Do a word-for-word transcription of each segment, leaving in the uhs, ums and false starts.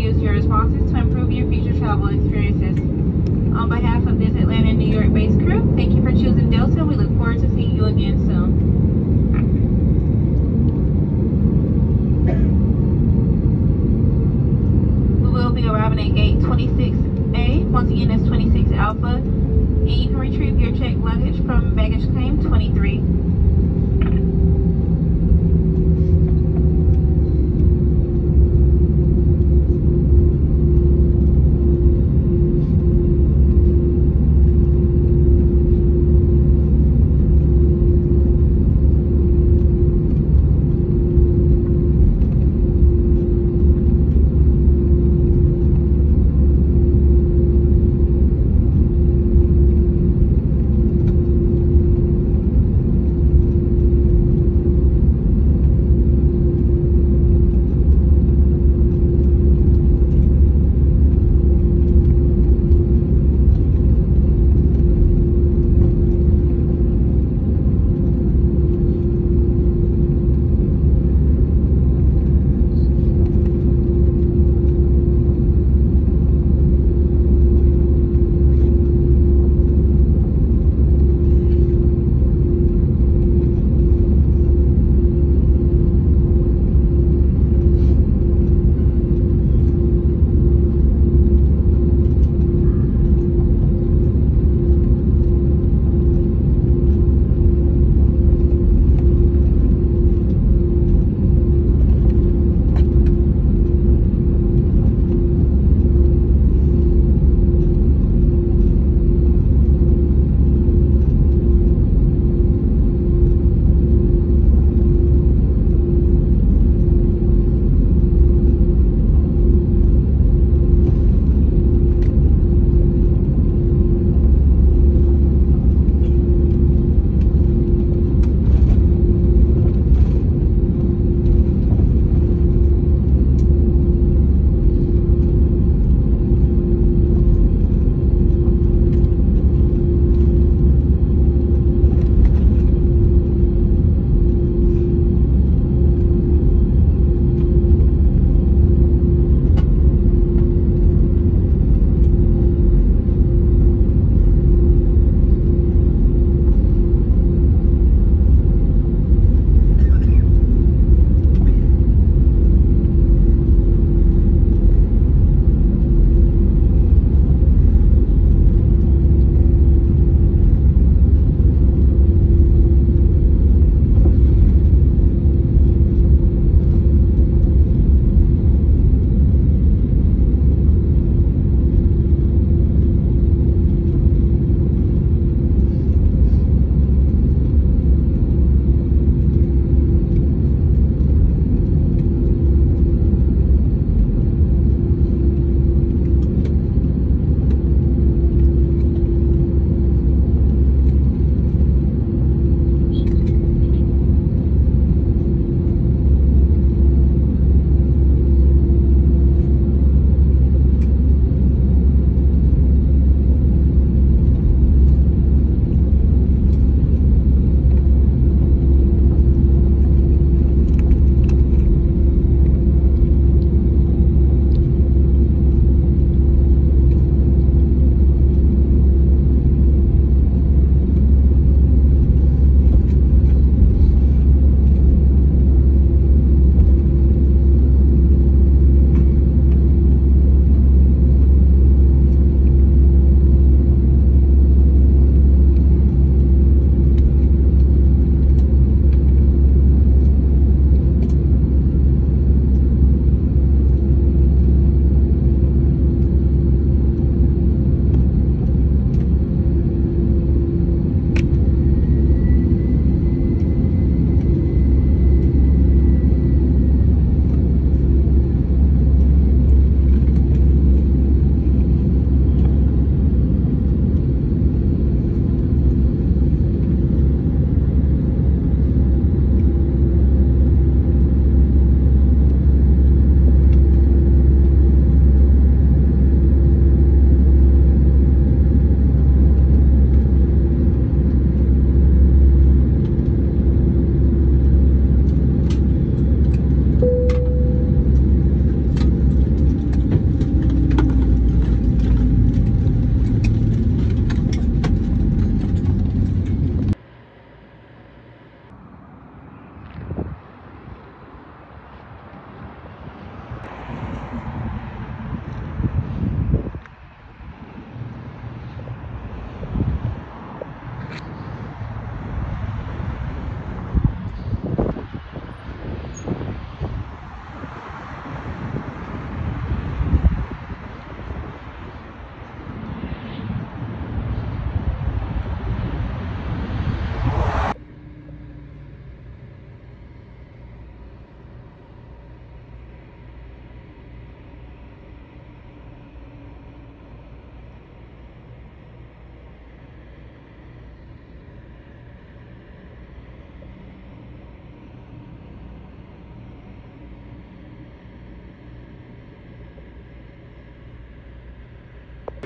use your responses to improve your future travel experiences. On behalf of this Atlanta and New York-based crew, thank you for choosing Delta. We look forward to seeing you again soon. We will be arriving at gate twenty-six A. Once again, that's twenty-six Alpha. And you can retrieve your checked luggage from baggage claim twenty-three.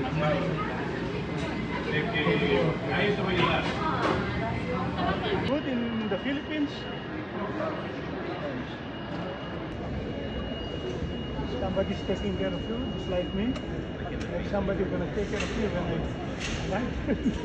Good in the Philippines. Somebody's taking care of you, just like me. Like somebody gonna take care of you when I die.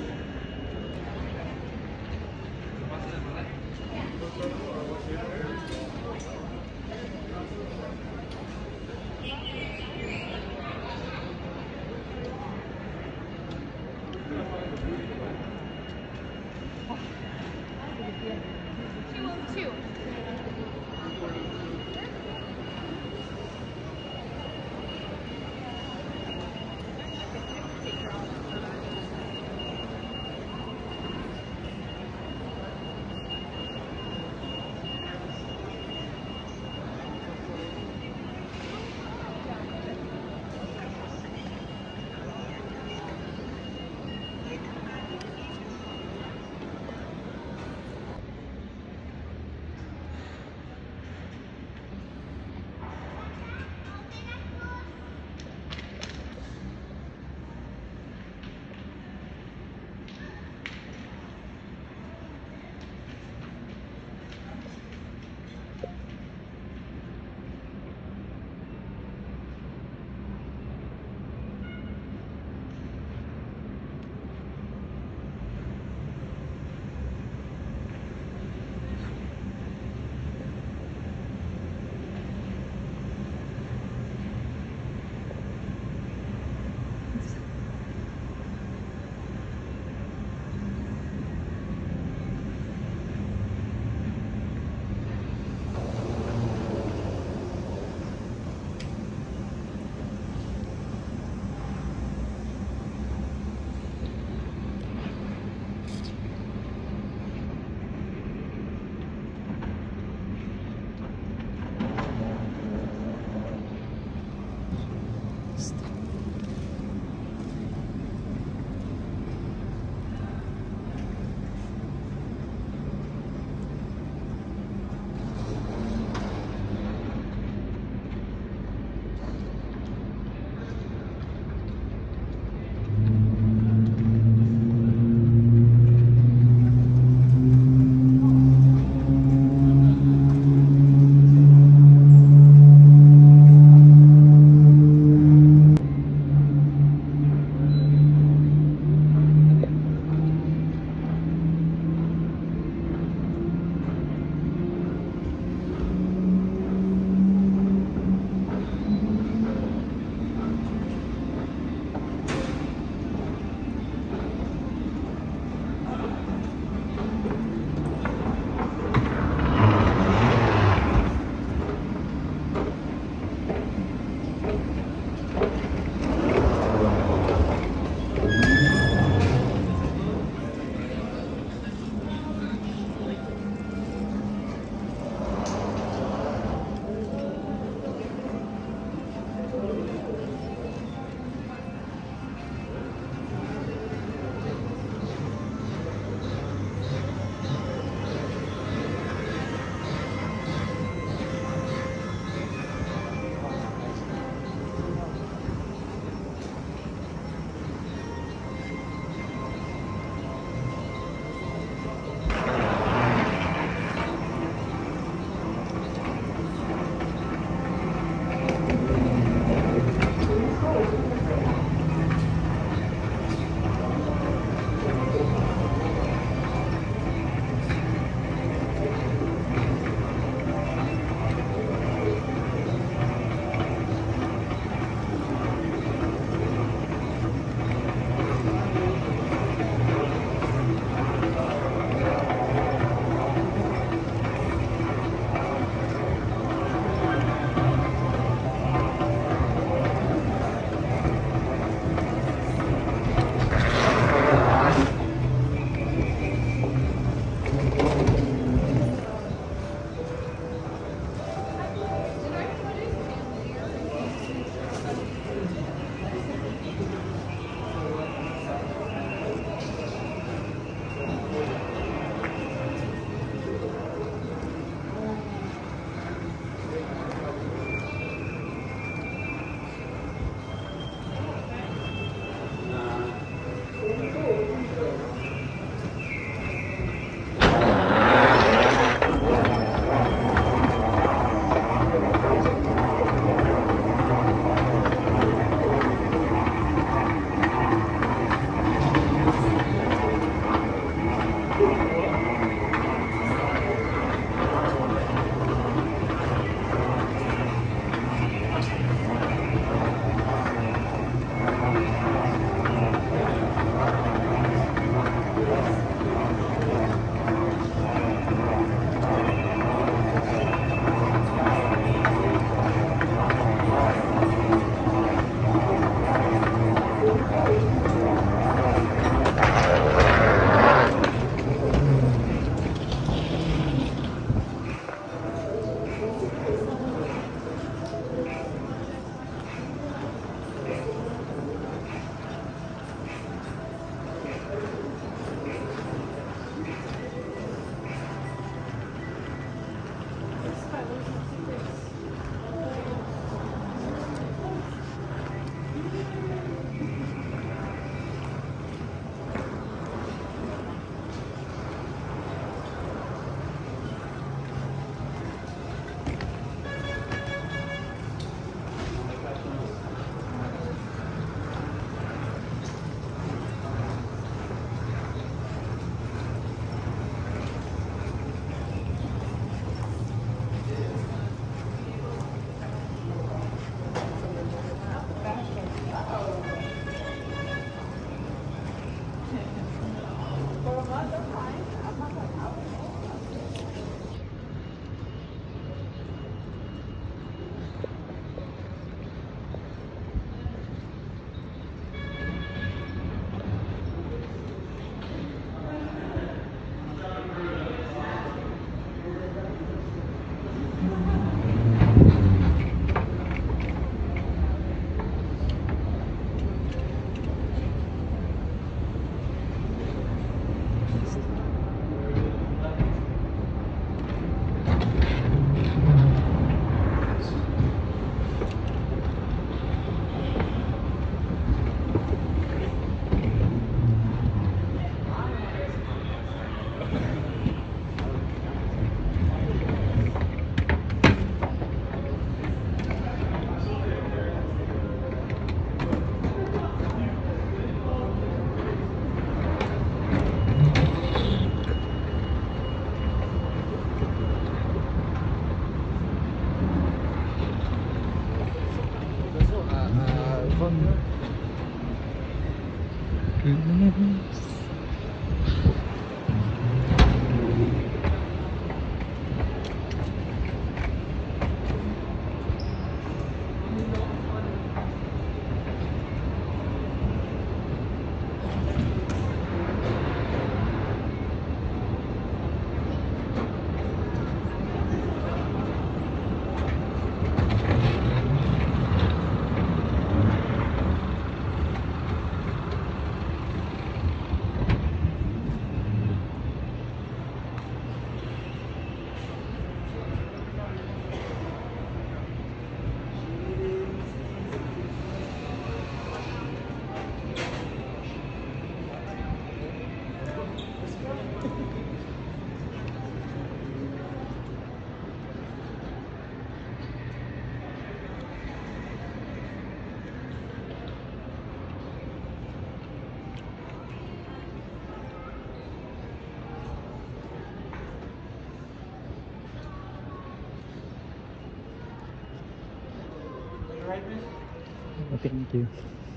Oh, thank you.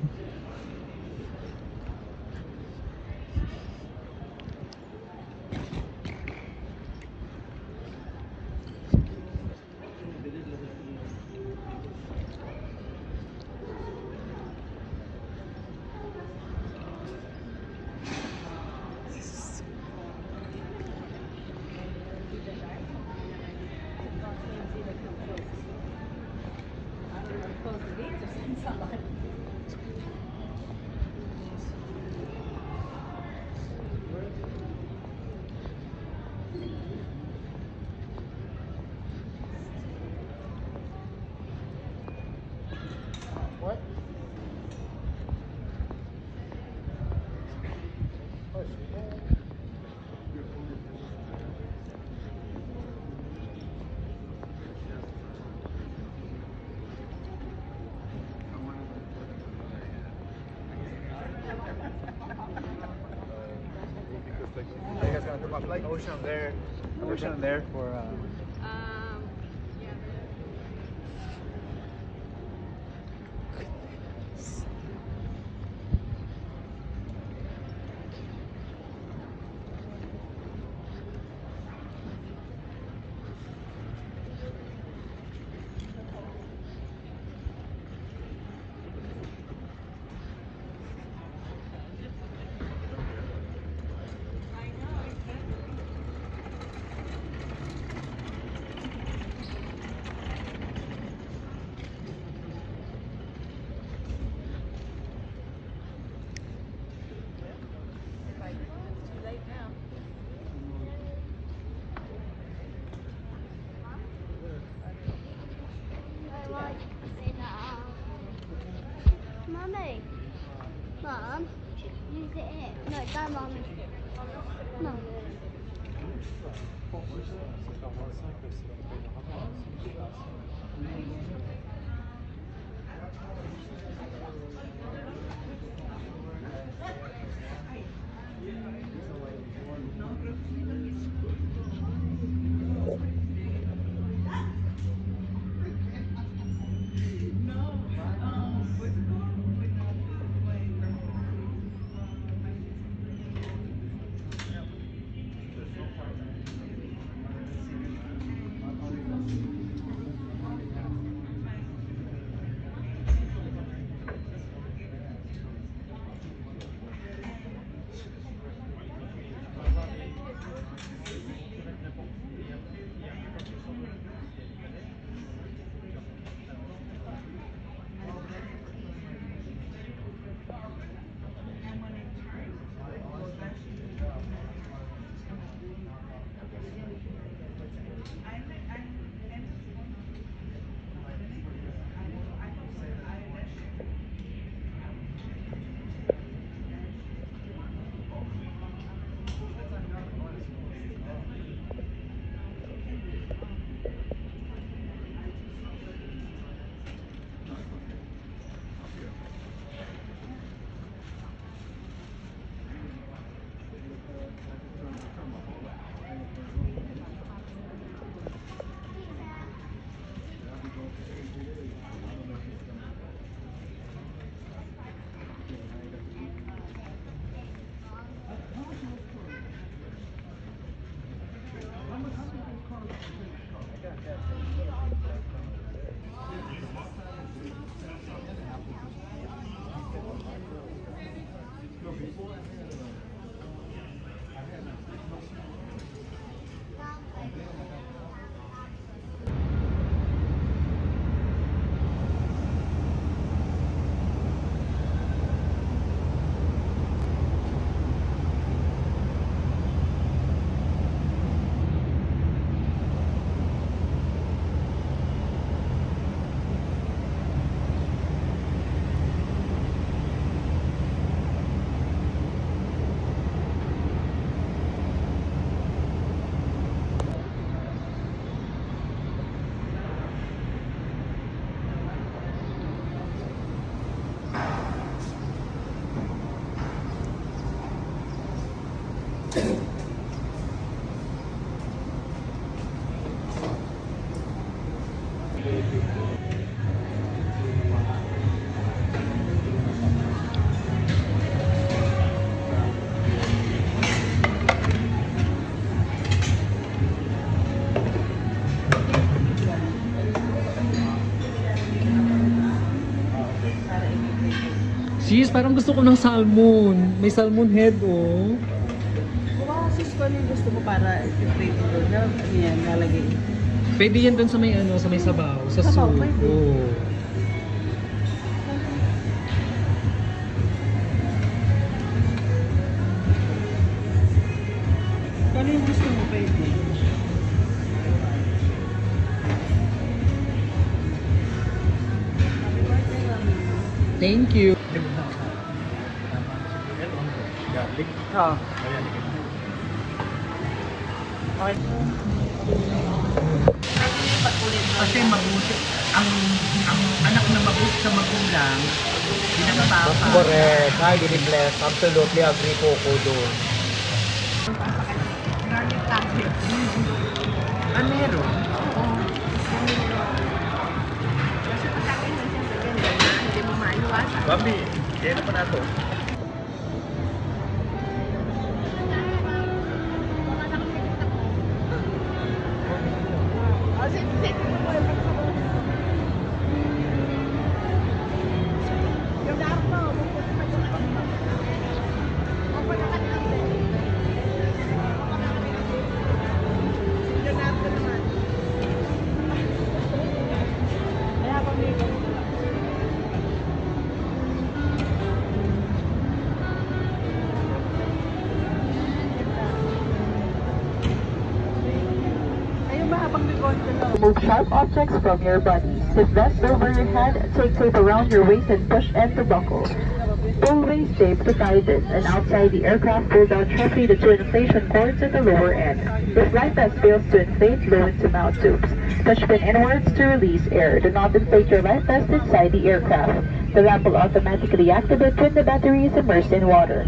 What? Oh, shit. Are you guys gonna come up like ocean there? Ocean there for uh Um, yeah. Mommy. Mom. You sit here. No, that mom. No. parang gusto ko ng salmon. May salmon head, oh. Kung sis ko yung gusto mo para i-plate mo doon, ano yan, lalagay. Pwede yan dun sa may ano, sa may sabaw, sa Sabaw, soup. pwede. Oh. Ano yung gusto mo, pwede? Thank you. Garlic. Oo. Ayan. Okay. Kasi mabuti, ang ang anak na mabuti sa magulang, hindi nakapapa. Correct. Hi, Dinibless. Absolutely agree po ko doon. Ah, meron? Bambi, kaya na pa na to. Remove sharp objects from your body. Sit vest over your head, take tape around your waist and push and to buckle. Pull waist tape to guidance and outside the aircraft pull down sharply the two inflation cords at the lower end. If life vest fails to inflate, low into mouth tubes. Push pin inwards to release air. Do not inflate your life vest inside the aircraft. The lamp will automatically activate when the battery is immersed in water.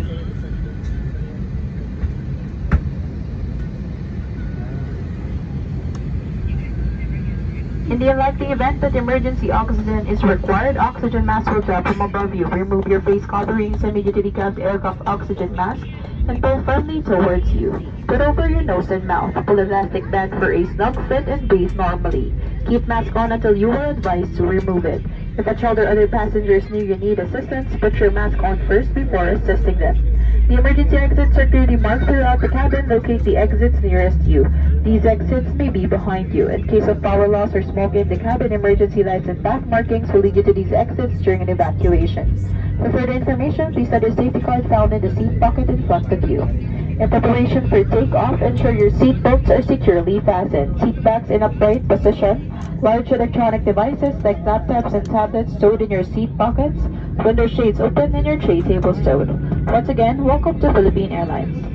In the unlikely event that emergency oxygen is required, oxygen mask will drop from above you. Remove your face coverings immediately cast aircraft oxygen mask and pull firmly towards you. Put over your nose and mouth. Pull elastic band for a snug fit and breathe normally. Keep mask on until you are advised to remove it. If a child or other passengers near you need assistance, put your mask on first before assisting them. The emergency exits are clearly marked throughout the cabin. Locate the exits nearest you. These exits may be behind you. In case of power loss or smoke in the cabin, emergency lights and path markings will lead you to these exits during an evacuation. For further information, please study the safety card found in the seat pocket in front of you. In preparation for takeoff, ensure your seat belts are securely fastened. Seat backs in upright position. Large electronic devices like laptops and tablets stowed in your seat pockets. Window shades open and your tray table stowed. Once again, welcome to Philippine Airlines.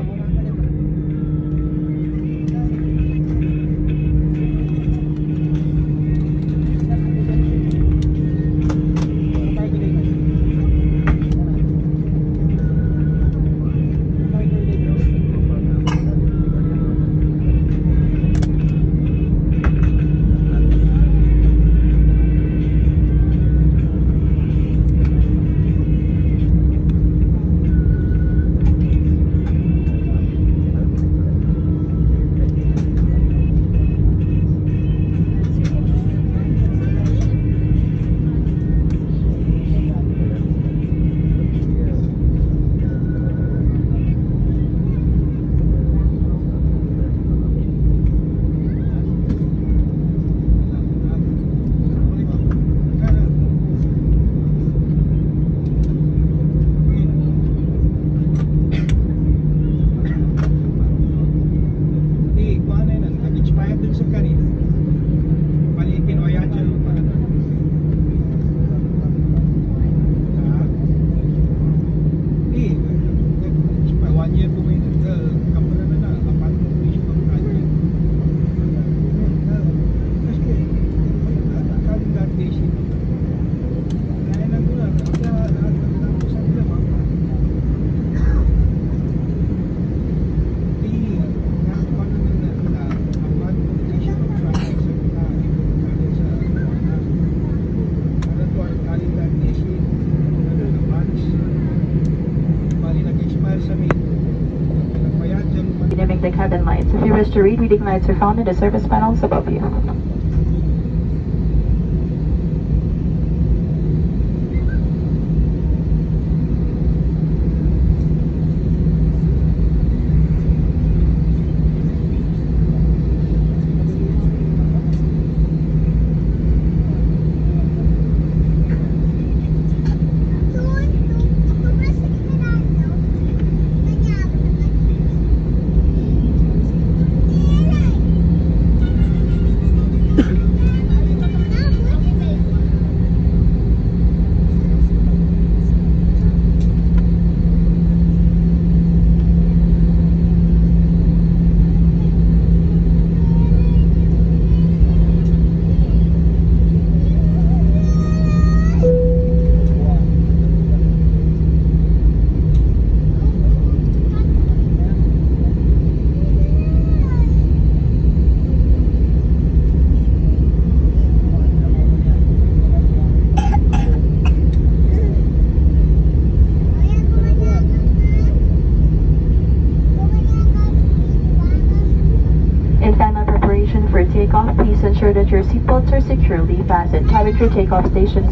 The cabin lights. If you wish to read, reading lights are found in the service panels above you. that your seatbelts are securely fastened. Have it your takeoff stations.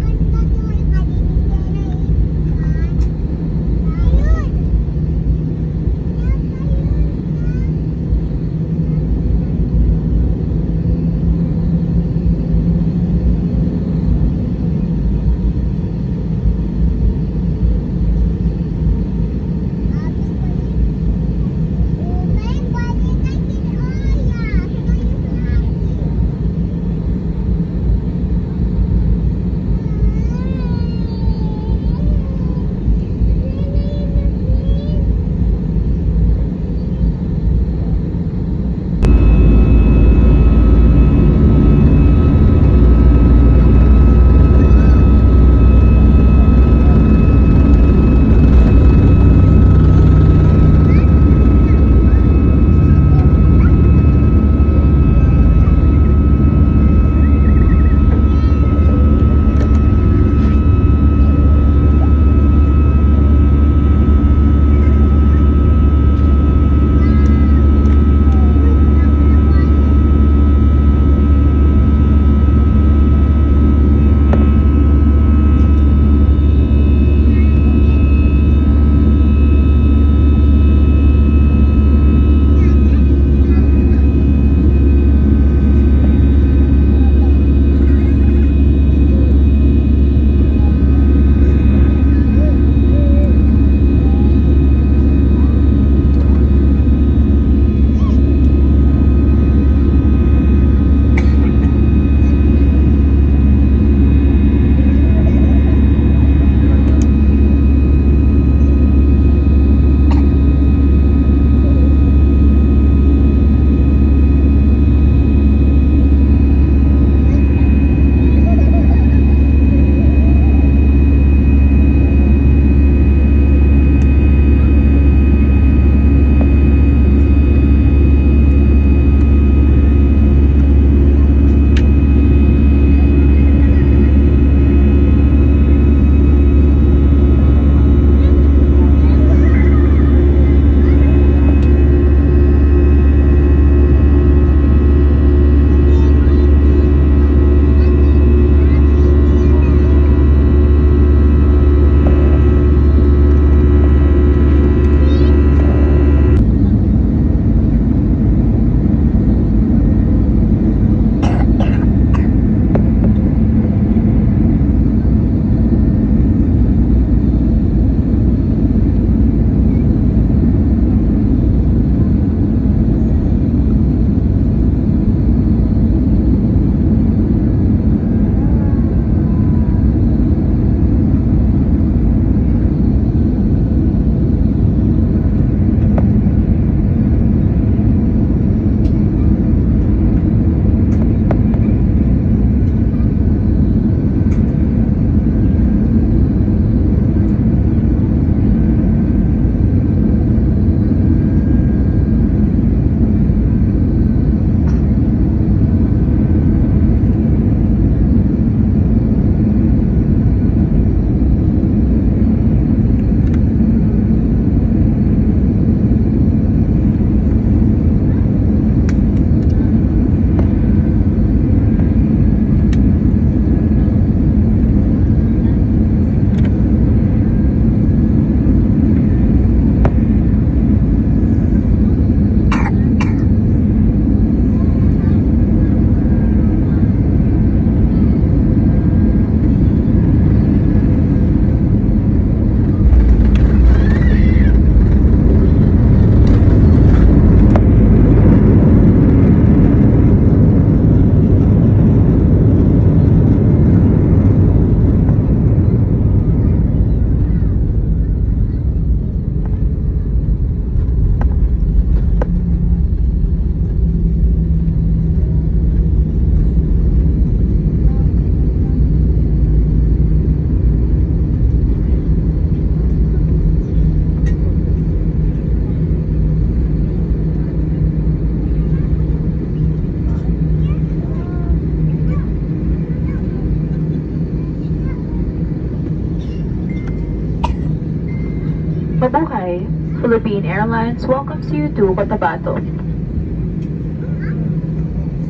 Mabuhay! Philippine Airlines welcomes you to Cotabato.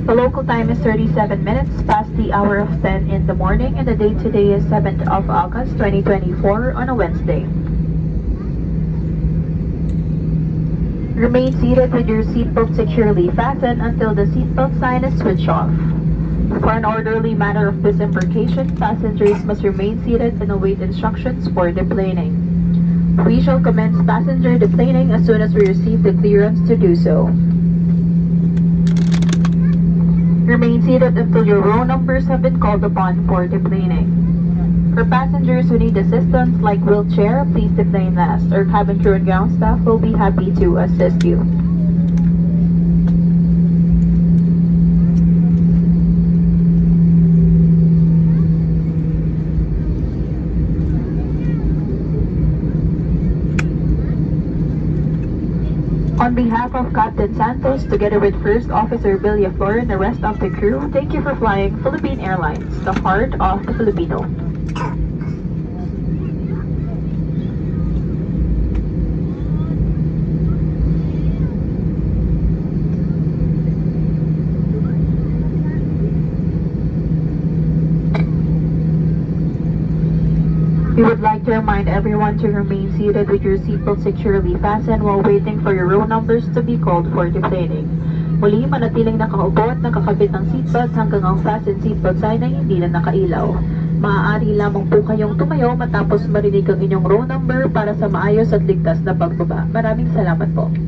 The local time is thirty-seven minutes past the hour of ten in the morning, and the date today is seventh of August twenty twenty-four on a Wednesday. Remain seated with your seatbelt securely fastened until the seatbelt sign is switched off. For an orderly manner of disembarkation, passengers must remain seated and await instructions for deplaning. We shall commence passenger deplaning as soon as we receive the clearance to do so. Remain seated until your row numbers have been called upon for deplaning. For passengers who need assistance like wheelchair, please deplane last. Our cabin crew and ground staff will be happy to assist you. On behalf of Captain Santos, together with First Officer Villaflor and the rest of the crew, thank you for flying Philippine Airlines, the heart of the Filipino. We would like to remind everyone to remain seated with your seatbelt securely fastened while waiting for your row numbers to be called for deplaning. Muli, manatiling nakaupo at nakakabit ng seatbelt hanggang ang fasten seatbelt sign ay hindi na nakailaw. Maaari lamang po kayong tumayo matapos marinig ang inyong row number para sa maayos at ligtas na pagbaba. Maraming salamat po.